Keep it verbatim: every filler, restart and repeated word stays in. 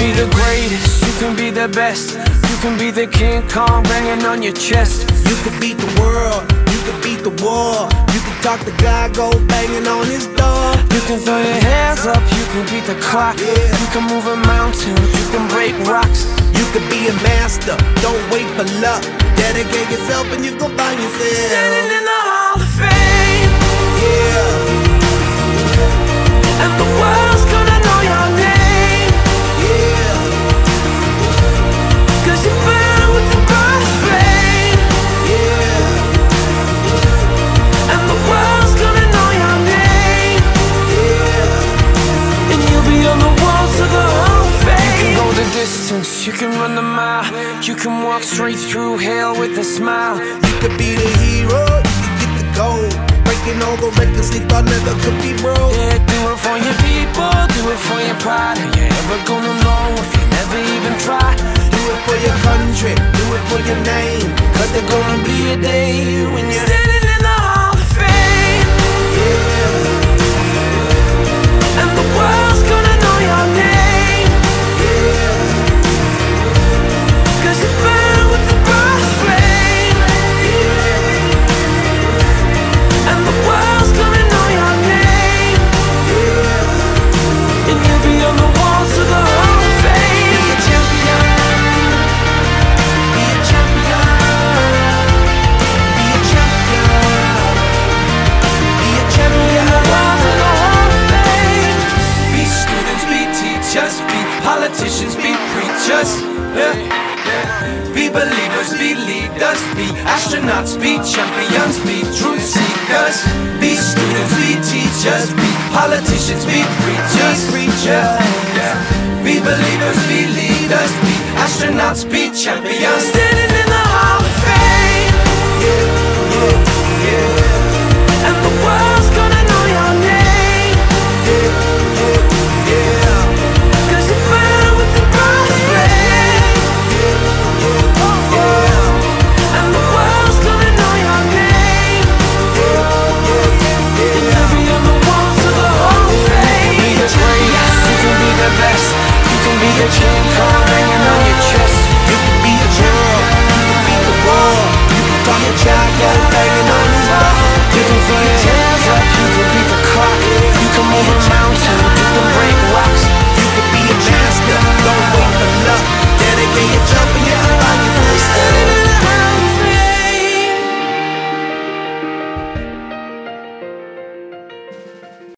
be the greatest, you can be the best. You can be the King Kong banging on your chest. You can beat the world, you can beat the war. You can talk to God, go banging on his door. You can throw your hands up, you can beat the clock. Yeah. You can move a mountain, you can break rocks. You can be a master, don't wait for luck. Dedicate yourself and you gon' find yourself Standing in the Hall of Fame. Yeah, And the world's gonna know your name. yeah, Cause you burn with the brightest flame. yeah, And the world's gonna know your name. yeah. And you'll be on the walls of the Hall of Fame. You can go the distance, you can run the mile. You can walk straight through hell with a smile. You could be the hero, you can get the gold. Breaking all the records they thought never could be broke. Yeah, do it for your people, do it for your pride. Are you ever gonna know if you never even try? Do it for your country, do it for your name. Cause there's gonna be a day when you're standing in the Hall of Fame. Yeah, And the world's gonna know your name. yeah, Cause you burn with the brightest flame. And the world's gonna know your name. And you'll be on the walls of the Hall of Fame. Be a champion, be a champion, be a champion, be a champion. The walls of the Hall of Fame. Be students, be teachers, be politicians, be preachers. Yeah. Be believers, be leaders, be astronauts, be champions, be truth seekers. Be students, be teachers, be politicians, be preachers, preachers. Yeah. Be believers, be leaders, be astronauts, be champions. Standing